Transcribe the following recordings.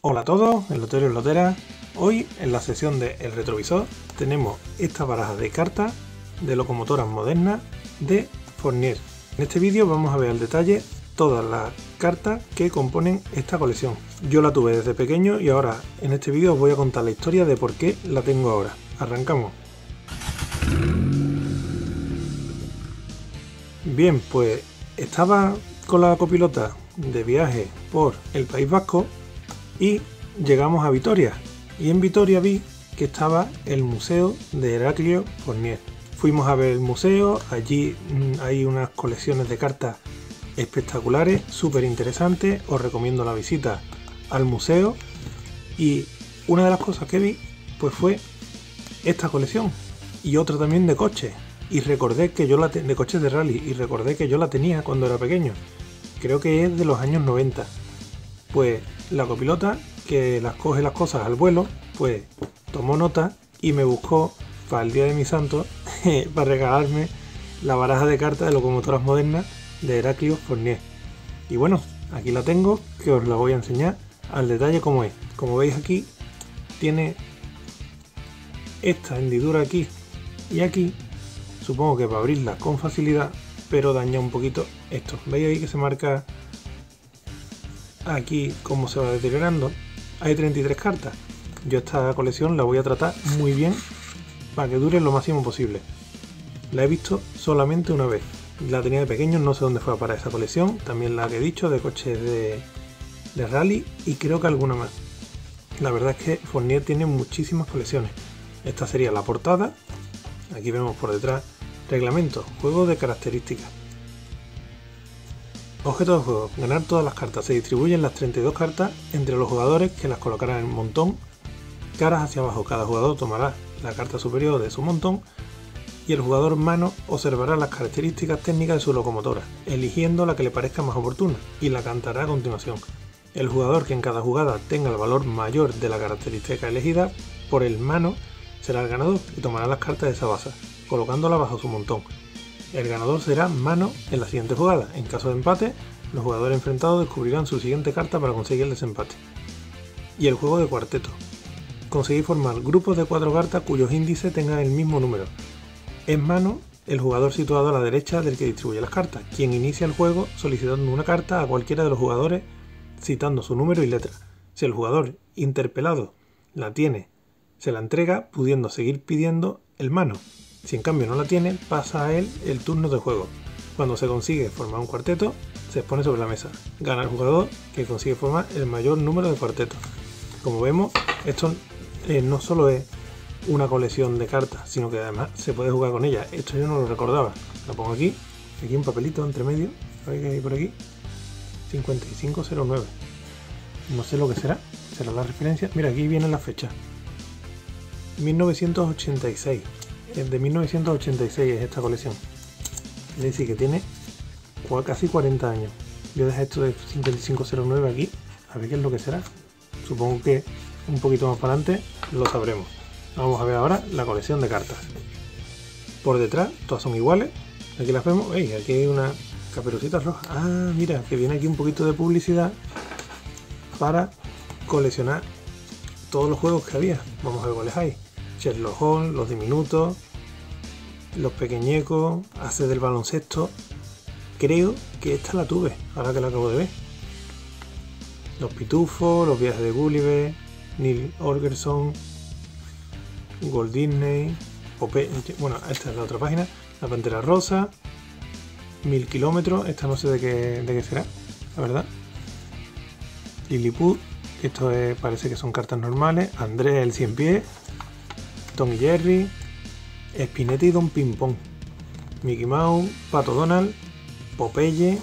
Hola a todos, loteros y loteras. Hoy en la sesión de El Retrovisor tenemos esta baraja de cartas de locomotoras modernas de Fournier. En este vídeo vamos a ver al detalle todas las cartas que componen esta colección. Yo la tuve desde pequeño y ahora en este vídeo os voy a contar la historia de por qué la tengo ahora. Arrancamos. Bien, pues estaba con la copilota de viaje por el País Vasco y llegamos a Vitoria, y en Vitoria vi que estaba el museo de Heraclio Fournier. Fuimos a ver el museo, allí hay unas colecciones de cartas espectaculares, súper interesantes, os recomiendo la visita al museo. Y una de las cosas que vi pues fue esta colección y otra también de coches, y recordé que yo de coches de rally, y recordé que yo la tenía cuando era pequeño, creo que es de los años 90. Pues la copilota, que las coge las cosas al vuelo, pues tomó nota y me buscó para el día de mi santo para regalarme la baraja de cartas de locomotoras modernas de Heraclio Fournier. Y bueno, aquí la tengo, que os la voy a enseñar al detalle como es. Como veis aquí, tiene esta hendidura aquí y aquí, supongo que para abrirla con facilidad, pero daña un poquito esto. ¿Veis ahí que se marca aquí cómo se va deteriorando? Hay 33 cartas. Yo esta colección la voy a tratar muy bien para que dure lo máximo posible. La he visto solamente una vez. La tenía de pequeño, no sé dónde fue para esa colección. También la que he dicho de coches de rally y creo que alguna más. La verdad es que Fournier tiene muchísimas colecciones. Esta sería la portada. Aquí vemos por detrás reglamento, juego de características. Objeto de juego, ganar todas las cartas. Se distribuyen las 32 cartas entre los jugadores, que las colocarán en un montón, caras hacia abajo. Cada jugador tomará la carta superior de su montón y el jugador mano observará las características técnicas de su locomotora, eligiendo la que le parezca más oportuna, y la cantará a continuación. El jugador que en cada jugada tenga el valor mayor de la característica elegida por el mano será el ganador y tomará las cartas de esa base, colocándolas bajo su montón. El ganador será mano en la siguiente jugada. En caso de empate, los jugadores enfrentados descubrirán su siguiente carta para conseguir el desempate. Y el juego de cuarteto. Conseguir formar grupos de 4 cartas cuyos índices tengan el mismo número. Es mano el jugador situado a la derecha del que distribuye las cartas, quien inicia el juego solicitando una carta a cualquiera de los jugadores citando su número y letra. Si el jugador interpelado la tiene, se la entrega, pudiendo seguir pidiendo el mano. Si en cambio no la tiene, pasa a él el turno de juego. Cuando se consigue formar un cuarteto, se expone sobre la mesa. Gana el jugador que consigue formar el mayor número de cuartetos. Como vemos, esto no solo es una colección de cartas, sino que además se puede jugar con ella. Esto yo no lo recordaba. La pongo aquí un papelito entre medio. ¿Veis que hay por aquí? 5509. No sé lo que será. Será la referencia. Mira, aquí viene la fecha. 1986. De 1986 es esta colección. Es decir, que tiene casi 40 años. Yo dejé esto de 5509 aquí. A ver qué es lo que será. Supongo que un poquito más para adelante lo sabremos. Vamos a ver ahora la colección de cartas. Por detrás, todas son iguales. Aquí las vemos. Veis, aquí hay una caperucita roja. Ah, mira, que viene aquí un poquito de publicidad para coleccionar todos los juegos que había. Vamos a ver cuáles hay. Sherlock Holmes, los diminutos, los pequeñecos, hace del baloncesto. Creo que esta la tuve, ahora que la acabo de ver. Los pitufos, los viajes de Gulliver, Neil Holgersson, Walt Disney, bueno, esta es la otra página, la Pantera Rosa, 1000 kilómetros, esta no sé de qué será, la verdad. Lilliput, esto parece que son cartas normales. Andrés el 100 pies, Tom y Jerry, Spinetta y Don Ping Pong, Mickey Mouse, Pato Donald, Popeye,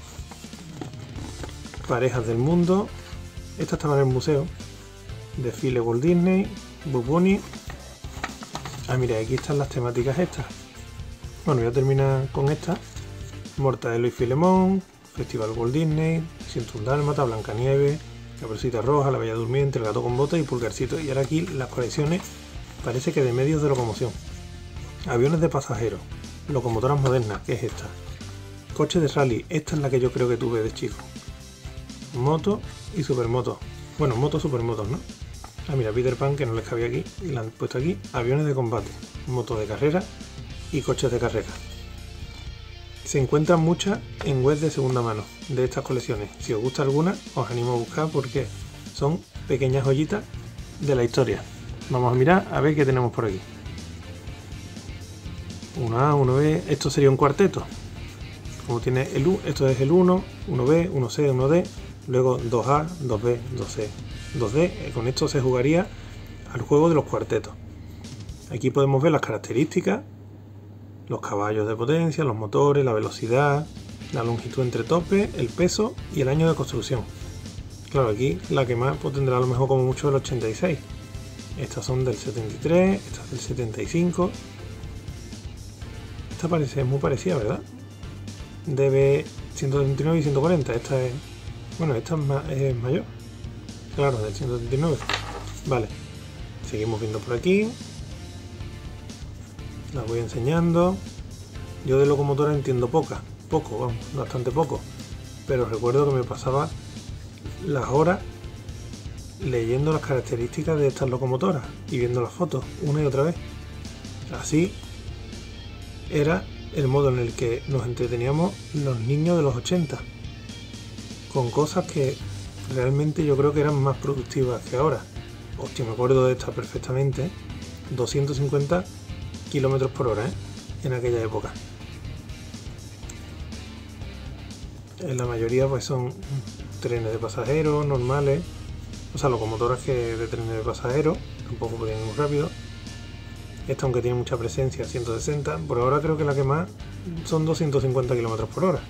Parejas del Mundo. Esta estaba en el museo. Desfile Walt Disney, Bugs Bunny. Ah, mira, aquí están las temáticas estas. Bueno, voy a terminar con esta. Mortadelo y Filemón, Festival Walt Disney, 101 Dálmata, Blancanieves, Caperucita Roja, La Bella Durmiente, El Gato con Botas y Pulgarcito. Y ahora aquí las colecciones, parece que de medios de locomoción. Aviones de pasajeros, locomotoras modernas, que es esta. Coches de rally, esta es la que yo creo que tuve de chico. Moto y supermoto. Bueno, motos, supermotos, ¿no? Ah, mira, Peter Pan, que no les cabía aquí, y la han puesto aquí. Aviones de combate, motos de carrera y coches de carrera. Se encuentran muchas en webs de segunda mano de estas colecciones. Si os gusta alguna, os animo a buscar porque son pequeñas joyitas de la historia. Vamos a mirar a ver qué tenemos por aquí. 1A, 1B, esto sería un cuarteto. Como tiene el U, esto es el 1, 1B, 1C, 1D, luego 2A, 2B, 2C, 2D. Con esto se jugaría al juego de los cuartetos. Aquí podemos ver las características, los caballos de potencia, los motores, la velocidad, la longitud entre tope, el peso y el año de construcción. Claro, aquí la que más pues tendrá a lo mejor como mucho el 86. Estas son del 73, estas del 75. Esta parece muy parecida, ¿verdad? Debe 139 y 140. Esta es... Bueno, esta es mayor. Claro, del 139. Vale. Seguimos viendo por aquí. Las voy enseñando. Yo de locomotora entiendo poco, vamos, bastante poco. Pero recuerdo que me pasaba las horas leyendo las características de estas locomotoras y viendo las fotos una y otra vez. Así era el modo en el que nos entreteníamos los niños de los 80, con cosas que realmente yo creo que eran más productivas que ahora. Hostia, me acuerdo de esta perfectamente. 250 kilómetros por hora, en aquella época. En la mayoría pues son trenes de pasajeros normales, o sea, locomotoras que de trenes de pasajeros, tampoco podían ir muy rápido. Esta, aunque tiene mucha presencia, 160, por ahora creo que la que más son 250 kilómetros por hora.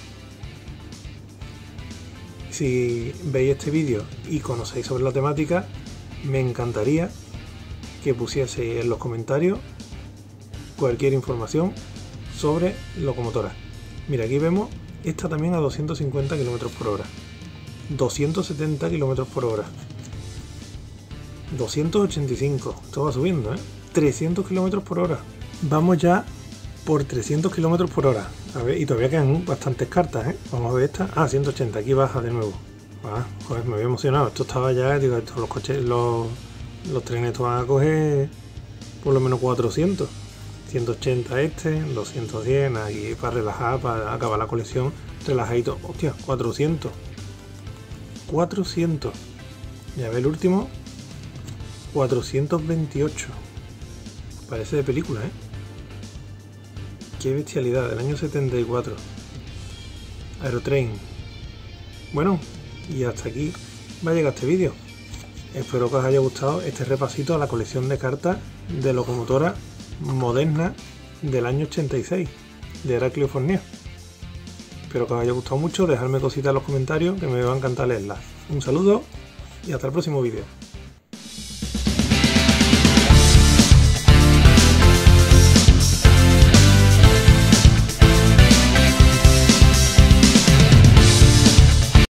Si veis este vídeo y conocéis sobre la temática, me encantaría que pusieseis en los comentarios cualquier información sobre locomotoras. Mira, aquí vemos esta también a 250 km por hora, 270 km por hora, 285, esto va subiendo, 300 km por hora. Vamos ya por 300 km por hora. A ver, y todavía quedan bastantes cartas, Vamos a ver esta. Ah, 180, aquí baja de nuevo. Ah, joder, me había emocionado. Esto estaba ya, digo, esto, los coches, los trenes estos van a coger por lo menos 400. 180 este, 210, aquí para relajar, para acabar la colección relajadito. Hostia, 400. 400. Ya ve el último. 428. Parece de película, Qué bestialidad, del año 74. Aerotrain. Bueno, y hasta aquí va a llegar este vídeo. Espero que os haya gustado este repasito a la colección de cartas de locomotora moderna del año 86 de Heraclio Fournier. Espero que os haya gustado mucho, dejadme cositas en los comentarios que me va a encantar leerlas. Un saludo y hasta el próximo vídeo.